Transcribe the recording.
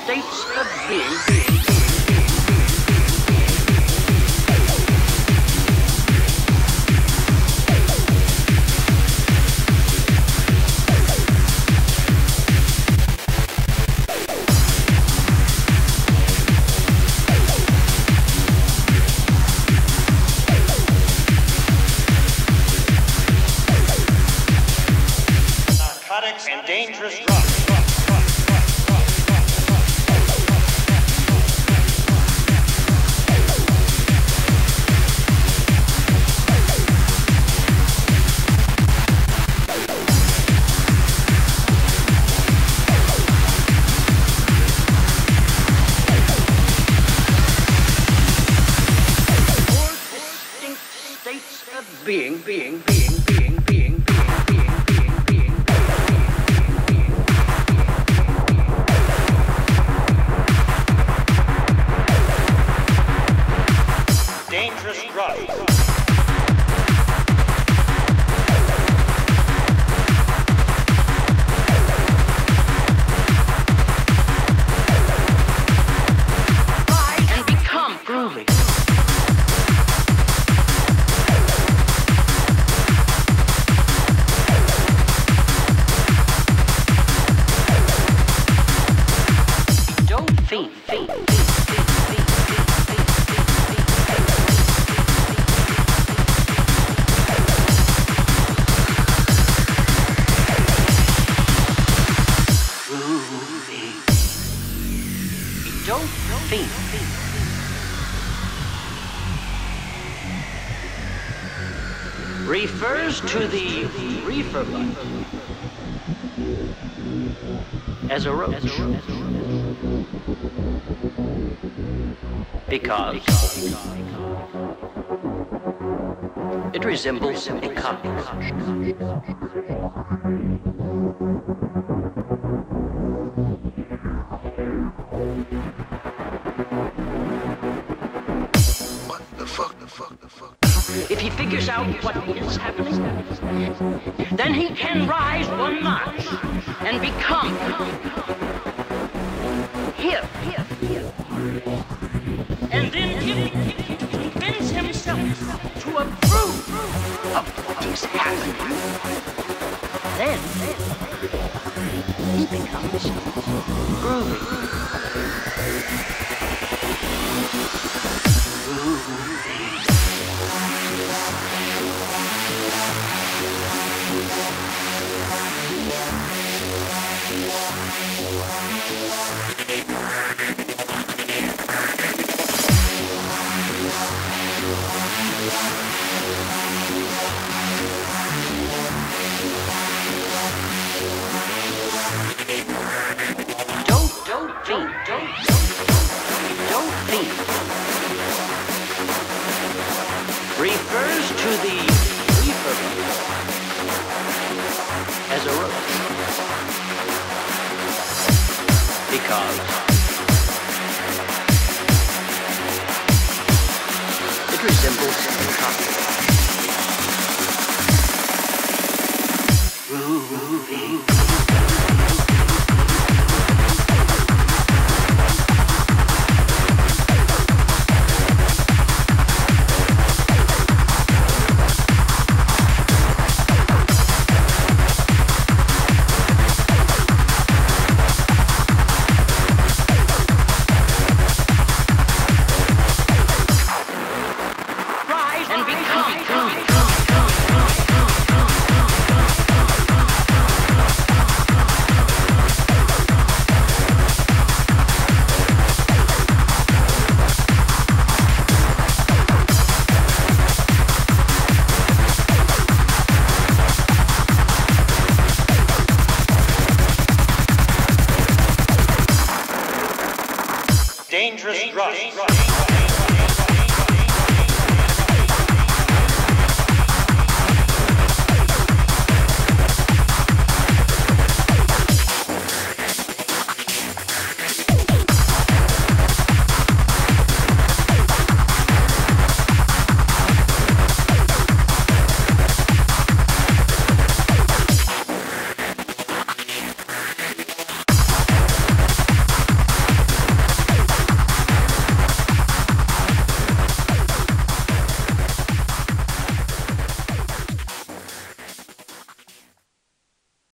states of being. And dangerous drugs. Four distinct states of being. Dangerous drugs. And become groovy. Don't fiend. Don't fiend. Refers to the reefer bud as a roach. Because it resembles a copy. If he figures out what is happening, then he can rise one notch and become hip. And then he convince himself to approve of what is happening. Then he becomes groovy. Don't think. Refers to the reefer as a roach. Because it resembles a copy. Dangerous drugs.